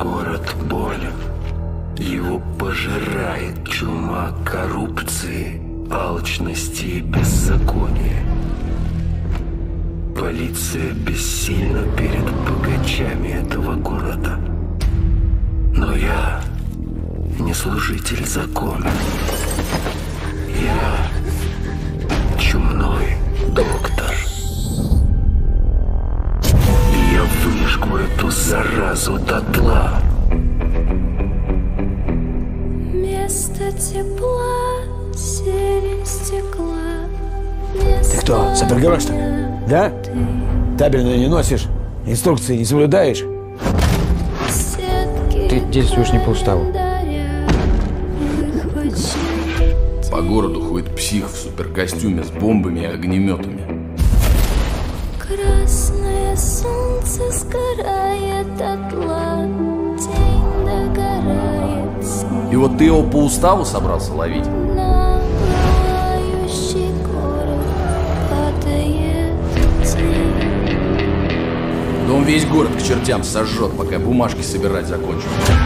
город болен. Его пожирает чума коррупции, алчности и беззакония. Полиция бессильна перед богачами этого города. Но я не служитель закона. Я чумной доктор. И я выжгу эту заразу дотла. Место тепла, зелень стекла. Ты кто, супергерой, что ли? Да? Табельное не носишь, инструкции не соблюдаешь. Ты действуешь не по уставу. По городу ходит псих в суперкостюме с бомбами и огнеметами. Красное солнце сгорает дотла, день догорает. И вот ты его по уставу собрался ловить? На пылающий город падает тень. Да он весь город к чертям сожжет, пока бумажки собирать закончу.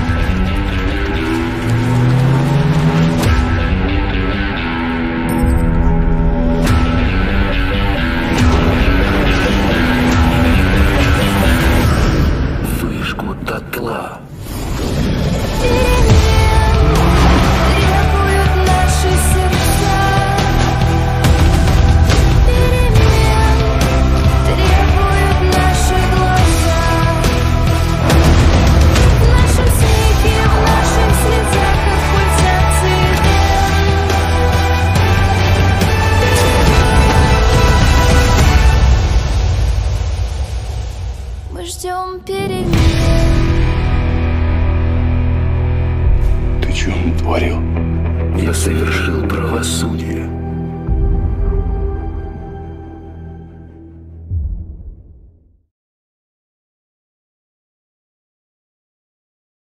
Выжгу дотла. Требуют наши сердца. Перемен требуют наши глаза. В нашем смехе, в наших слезах, как пульсации вен. Мы ждем перемен. Ты что натворил? Я совершил правосудие.